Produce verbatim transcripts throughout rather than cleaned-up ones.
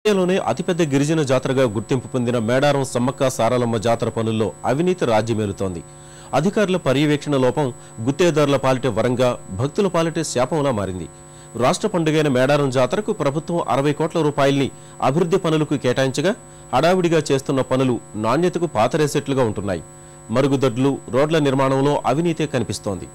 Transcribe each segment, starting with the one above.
లోనే అతిపెద్ద గిరిజన జాతరగా గుర్తింపు పొందిన మేడారం సమ్మక్క సారలమ్మ జాతర పనుల్లో అవినీతి రాజ్యమేలుతోంది. అధికారుల పర్యవేక్షణ లోపం గుత్తేదారుల పాలిటే వరంగా, భక్తుల పాలిటే శాపంలా మారింది. రాష్ట్ర పండుగైన మేడారం జాతరకు ప్రభుత్వం అరవై కోట్ల రూపాయల్ని అభివృద్ధి పనులకు కేటాయించగా హడావిడిగా చేస్తున్న పనులు నాణ్యతకు పాతరేసేట్లుగా ఉంటున్నాయి. మరుగుదొడ్లు, రోడ్ల నిర్మాణంలో అవినీతే కనిపిస్తోంది.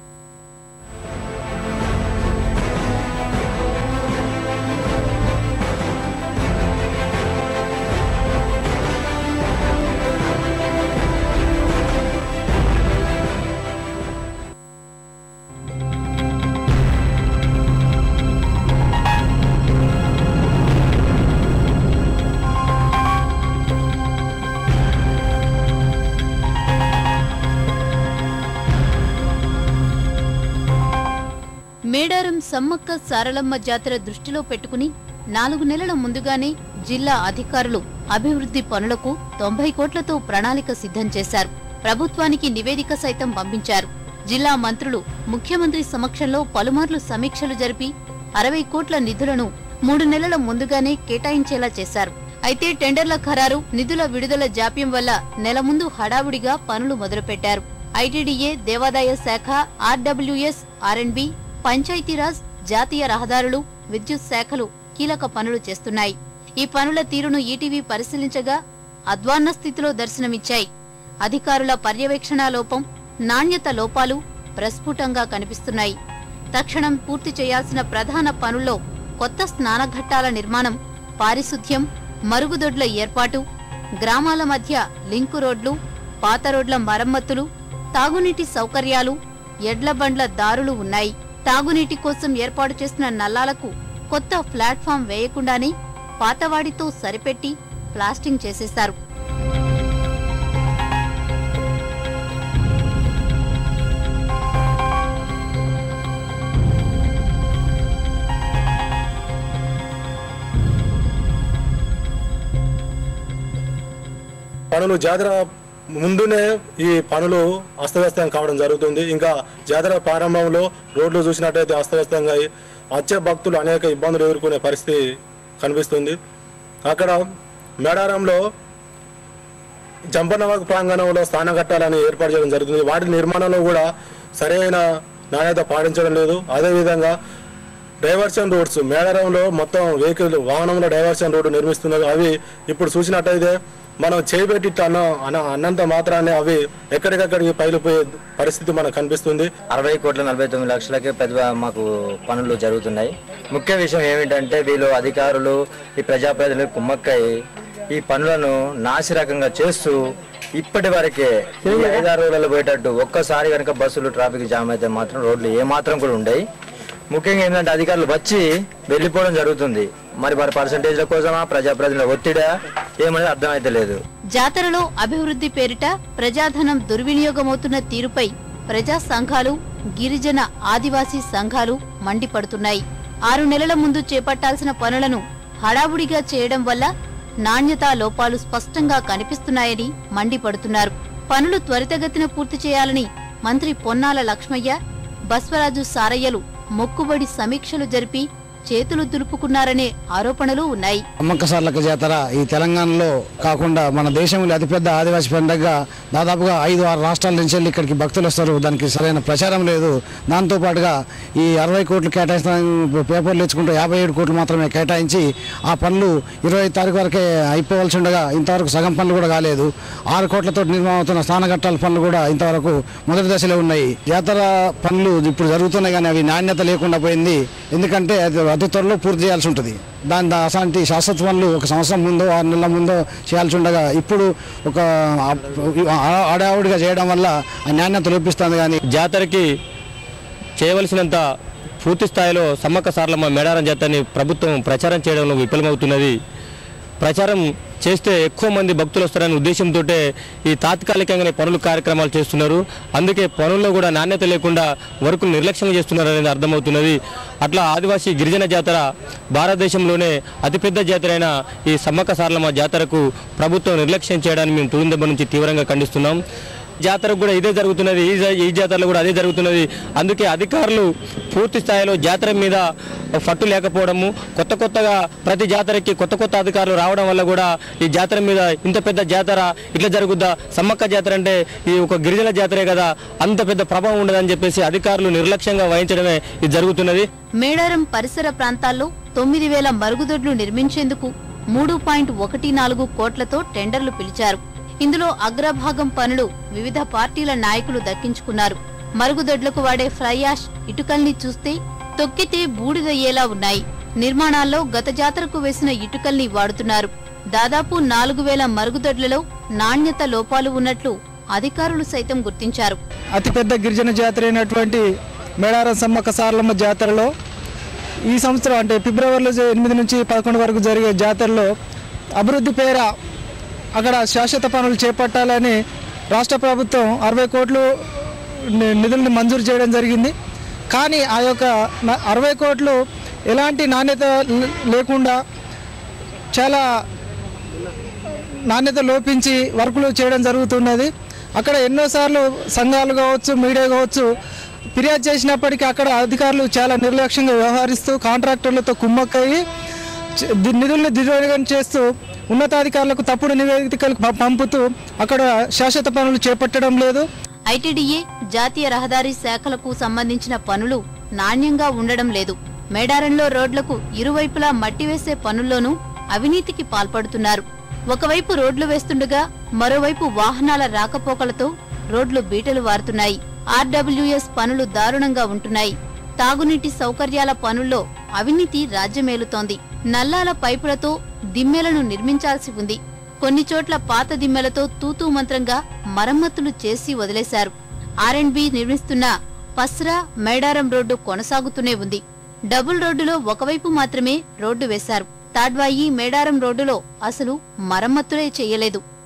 మేడారం సమ్మక్క సారలమ్మ జాతర దృష్టిలో పెట్టుకుని నాలుగు నెలల ముందుగానే జిల్లా అధికారులు అభివృద్ధి పనులకు తొంభై కోట్లతో ప్రణాళిక సిద్ధం చేశారు. ప్రభుత్వానికి నివేదిక సైతం పంపించారు. జిల్లా మంత్రులు ముఖ్యమంత్రి సమక్షంలో పలుమార్లు సమీక్షలు జరిపి అరవై కోట్ల నిధులను మూడు నెలల ముందుగానే కేటాయించేలా చేశారు. అయితే టెండర్ల ఖరారు, నిధుల విడుదల జాప్యం వల్ల నెల ముందు హడావుడిగా పనులు మొదలుపెట్టారు. ఐటీడీఏ, దేవాదాయ శాఖ, ఆర్డబ్ల్యూఎస్, ఆర్ఎండ్బి, పంచాయతీరాజ్, జాతీయ రహదారులు, విద్యుత్ శాఖలు కీలక పనులు చేస్తున్నాయి. ఈ పనుల తీరును ఈటీవీ పరిశీలించగా అధ్వాన్న స్థితిలో దర్శనమిచ్చాయి. అధికారుల పర్యవేక్షణ లోపం, నాణ్యత లోపాలు ప్రస్ఫుటంగా కనిపిస్తున్నాయి. తక్షణం పూర్తి చేయాల్సిన ప్రధాన పనుల్లో కొత్త స్నానఘట్టాల నిర్మాణం, పారిశుధ్యం, మరుగుదొడ్ల ఏర్పాటు, గ్రామాల మధ్య లింకు రోడ్లు, పాత రోడ్ల మరమ్మతులు, తాగునీటి సౌకర్యాలు, ఎడ్ల బండ్ల దారులు ఉన్నాయి. తాగునీటి కోసం ఏర్పాటు చేసిన నల్లాలకు కొత్త ప్లాట్ఫామ్ వేయకుండానే పాతవాడితో సరిపెట్టి ప్లాస్టింగ్ చేసేశారు. పనులు జాతర ముందునే ఈ పనులు అస్తవ్యస్తం కావడం జరుగుతుంది. ఇంకా జాతర ప్రారంభంలో రోడ్లు చూసినట్టయితే అస్తవ్యస్తంగా వచ్చే భక్తులు అనేక ఇబ్బందులు ఎదుర్కొనే పరిస్థితి కనిపిస్తుంది. అక్కడ మేడారంలో జంపన్నవాగు ప్రాంగణంలో స్నానఘట్టాలని ఏర్పాటు చేయడం జరుగుతుంది. వాటి నిర్మాణంలో కూడా సరైన నాణ్యత పాటించడం లేదు. అదేవిధంగా డైవర్షన్ రోడ్స్ మేడారంలో మొత్తం వెహికల్ వాహనంలో డైవర్షన్ రోడ్డు నిర్మిస్తున్నారు. అవి ఇప్పుడు చూసినట్టయితే మనం చేయబెట్టి అన్న అన్నంత మాత్రాన్ని అవి ఎక్కడికక్కడికి పైలిపోయే పరిస్థితి మనకు కనిపిస్తుంది. అరవై కోట్ల నలభై తొమ్మిది లక్షలకే పెద్ద మాకు పనులు జరుగుతున్నాయి. ముఖ్య విషయం ఏమిటంటే వీళ్ళు అధికారులు, ఈ ప్రజాప్రతినిధులు కుమ్మక్కై ఈ పనులను నాసిరకంగా చేస్తూ ఇప్పటి వరకే ఐదారు రోజులలో పోయేటట్టు ఒక్కసారి కనుక బస్సులు ట్రాఫిక్ జామ్ అయితే మాత్రం రోడ్లు ఏమాత్రం కూడా ఉండవు. ముఖ్యంగా ఏంటంటే అధికారులు వచ్చి వెళ్లిపోవడం జరుగుతుంది. మరి వారి పర్సంటేజ్ల కోసమా, ప్రజాప్రతినిధుల ఒత్తిడా ఏమనేది అర్థమైతే లేదు. జాతరలో అభివృద్ధి పేరిట ప్రజాధనం దుర్వినియోగమవుతున్న తీరుపై ప్రజా సంఘాలు, గిరిజన ఆదివాసీ సంఘాలు మండిపడుతున్నాయి. ఆరు నెలల ముందు చేపట్టాల్సిన పనులను హడావుడిగా చేయడం వల్ల నాణ్యతా లోపాలు స్పష్టంగా కనిపిస్తున్నాయని మండిపడుతున్నారు. పనులు త్వరితగతిన పూర్తి చేయాలని మంత్రి పొన్నాల లక్ష్మయ్య, బస్వరాజు సారయ్యలు మొక్కుబడి సమీక్షలు జరిపి చేతులు దులుపుకున్నారనే ఆరోపణలు ఉన్నాయి. సమ్మక్క సారలమ్మ జాతర ఈ తెలంగాణలో కాకుండా మన దేశంలో అతిపెద్ద ఆదివాసీ పండుగగా దాదాపుగా ఐదు ఆరు రాష్ట్రాల నుంచి వెళ్ళి ఇక్కడికి భక్తులు వస్తారు. దానికి సరైన ప్రచారం లేదు. దాంతో పాటుగా ఈ అరవై కోట్లు కేటాయిస్తున్న పేపర్లు ఇచ్చుకుంటూ యాభై ఏడు కోట్లు మాత్రమే కేటాయించి ఆ పనులు ఇరవై తారీఖు వరకే అయిపోవలసి ఉండగా ఇంతవరకు సగం పనులు కూడా కాలేదు. ఆరు కోట్లతో నిర్మాణం అవుతున్న స్నానఘట్టాల పనులు కూడా ఇంతవరకు మొదటి దశలో ఉన్నాయి. జాతర పనులు ఇప్పుడు జరుగుతున్నాయి కానీ అవి నాణ్యత లేకుండా పోయింది. ఎందుకంటే అతి త్వరలో పూర్తి చేయాల్సి ఉంటుంది. దాని అసంటి శాశ్వత పనులు ఒక సంవత్సరం ముందో ఆరు నెలల ముందో చేయాల్సి ఉండగా ఇప్పుడు ఒక ఆడావుడిగా చేయడం వల్ల ఆ నాణ్యత లోపిస్తుంది. కానీ జాతరకి చేయవలసినంత పూర్తి స్థాయిలో సమ్మక్క సారలమ్మ మేడారం జాతరని ప్రభుత్వం ప్రచారం చేయడంలో విఫలమవుతున్నది. ప్రచారం చేస్తే ఎక్కువ మంది భక్తులు వస్తారనే ఉద్దేశంతో ఈ తాత్కాలికంగానే పనులు కార్యక్రమాలు చేస్తున్నారు. అందుకే పనుల్లో కూడా నాణ్యత లేకుండా వర్కులు నిర్లక్ష్యం చేస్తున్నారు అనేది అర్థమవుతున్నది. అట్లా ఆదివాసీ గిరిజన జాతర భారతదేశంలోనే అతిపెద్ద జాతర అయిన ఈ సమ్మక్క సారలమ్మ జాతరకు ప్రభుత్వం నిర్లక్ష్యం చేయడాన్ని మేము తురుందెబ్బ నుంచి తీవ్రంగా ఖండిస్తున్నాం. జాతరకు కూడా ఇదే జరుగుతున్నది, ఈ జా- ఈ జాతరలో కూడా అదే జరుగుతున్నది. అందుకే అధికారులు పూర్తి స్థాయిలో జాతర మీద పట్టు లేకపోవడము, కొత్త కొత్తగా ప్రతి జాతరకి కొత్త కొత్త అధికారులు రావడం వల్ల కూడా ఈ జాతర మీద ఇంత పెద్ద జాతర ఇట్లా జరుగుద్దా, సమ్మక్క జాతర అంటే ఈ ఒక గిరిజన జాతరే కదా, అంత పెద్ద ప్రభావం ఉండదని చెప్పేసి అధికారులు నిర్లక్ష్యంగా వహించడమే ఇది జరుగుతున్నది. మేడారం పరిసర ప్రాంతాల్లో తొమ్మిది వేల మరుగుదొడ్లు నిర్మించేందుకు మూడు పాయింట్ ఒకటి నాలుగు కోట్లతో టెండర్లు పిలిచారు. ఇందులో అగ్రభాగం పనులు వివిధ పార్టీల నాయకులు దక్కించుకున్నారు. మరుగుదొడ్లకు వాడే ఫ్లై యాష్ ఇటుకల్ని చూస్తే తొక్కితే బూడిదయ్యేలా ఉన్నాయి. నిర్మాణాల్లో గత జాతరకు వేసిన ఇటుకల్ని వాడుతున్నారు. దాదాపు నాలుగు వేల మరుగుదొడ్లలో నాణ్యత లోపాలు ఉన్నట్లు అధికారులు సైతం గుర్తించారు. అతిపెద్ద గిరిజన జాతర అయినటువంటి మేడారం సమ్మక్క సారలమ్మ జాతరలో ఈ సంవత్సరం అంటే ఫిబ్రవరిలో ఎనిమిది నుంచి పదకొండు వరకు జరిగే జాతరలో అభివృద్ధి పేర అక్కడ శాశ్వత పనులు చేపట్టాలని రాష్ట్ర ప్రభుత్వం అరవై కోట్లు ని- నిధులను మంజూరు చేయడం జరిగింది. కానీ ఆ యొక్క న- అరవై కోట్లు ఎలాంటి నాణ్యత లే- లేకుండా చాలా నాణ్యత లోపించి వర్కులు చేయడం జరుగుతున్నది. అక్కడ ఎన్నోసార్లు సంఘాలు కావచ్చు, మీడియా కావచ్చు ఫిర్యాదు చేసినప్పటికీ అక్కడ అధికారులు చాలా నిర్లక్ష్యంగా వ్యవహరిస్తూ కాంట్రాక్టర్లతో కుమ్మక్కయ్యి చ- ది- నిధులను దుర్వినియోగం చేస్తూ ఉన్నతాధికారులకు తప్పుడు నివేదికలు ప- పంపుతూ అక్కడ శాశ్వత పనులు చేపట్టడం లేదు. ఐటీడీఏ, జాతీయ రహదారి శాఖలకు సంబంధించిన పనులు నాణ్యంగా ఉండడం లేదు. మేడారంలో రోడ్లకు ఇరువైపులా మట్టి వేసే పనుల్లోనూ అవినీతికి పాల్పడుతున్నారు. ఒకవైపు రోడ్లు వేస్తుండగా మరోవైపు వాహనాల రాకపోకలతో రోడ్లు బీటలు వారుతున్నాయి. ఆర్డబ్ల్యూఎస్ పనులు దారుణంగా ఉంటున్నాయి. తాగునీటి సౌకర్యాల పనుల్లో అవినీతి రాజ్యమేలుతోంది. నల్లాల పైపులతో దిమ్మెలను నిర్మించాల్సి ఉంది. కొన్ని చోట్ల పాత దిమ్మెలతో తూతూ మంత్రంగా మరమ్మతులు చేసి వదిలేశారు. ఆర్ అండ్ బి నిర్మిస్తున్న పస్రా మేడారం రోడ్డు కొనసాగుతూనే ఉంది. డబుల్ రోడ్డులో ఒకవైపు మాత్రమే రోడ్డు వేశారు. తాడ్వాయి మేడారం రోడ్డులో అసలు మరమ్మతులే చేయలేదు.